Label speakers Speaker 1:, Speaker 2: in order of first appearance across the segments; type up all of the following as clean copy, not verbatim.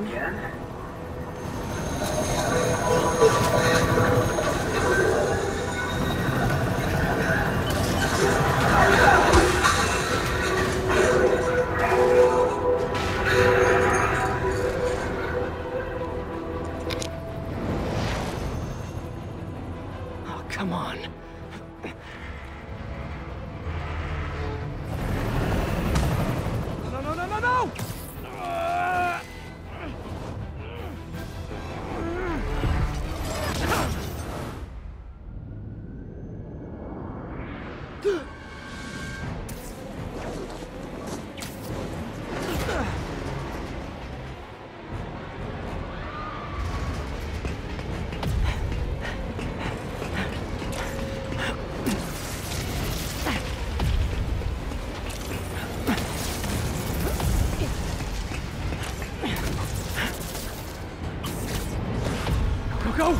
Speaker 1: again? Oh, come on. No, no, no, no, no! Go!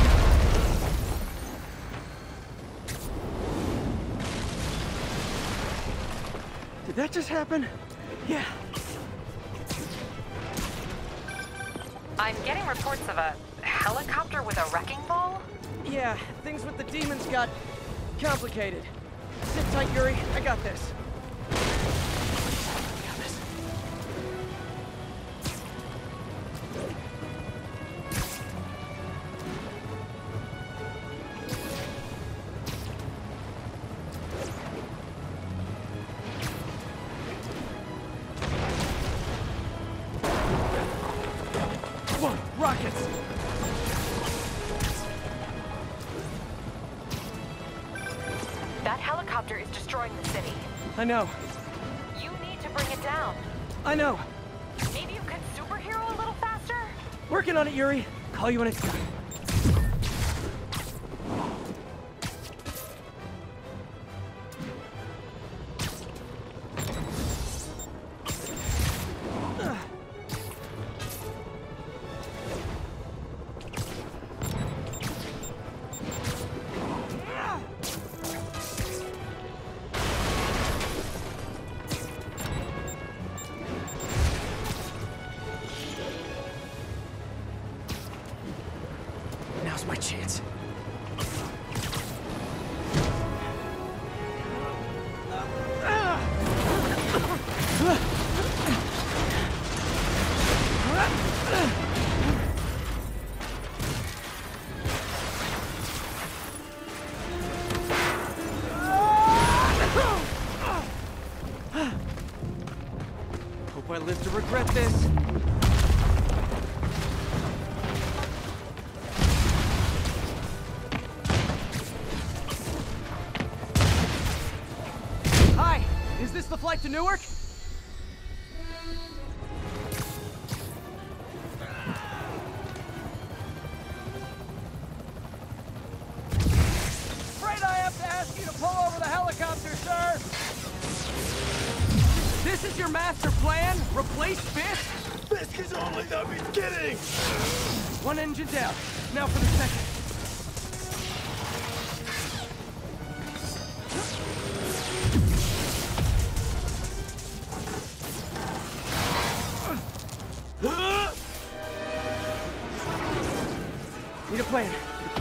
Speaker 1: Did that just happen? Yeah.
Speaker 2: I'm getting reports of a helicopter with a wrecking ball?
Speaker 1: Yeah, things with the demons got complicated. Sit tight, Yuri. I got this. I got this. Whoa, rockets!
Speaker 2: That helicopter is destroying the city.
Speaker 1: I know.
Speaker 2: You need to bring it down.
Speaker 1: I know.
Speaker 2: Maybe you could superhero a little faster?
Speaker 1: Working on it, Yuri. Call you when it's done. Now's my chance. Hope I live to regret this. Hi, is this the flight to Newark? Afraid I have to ask you to pull over the helicopter, sir. This is your master plan? Replace Fisk?
Speaker 3: Fisk is only the beginning!
Speaker 1: One engine down. Now for the second. Need a plan.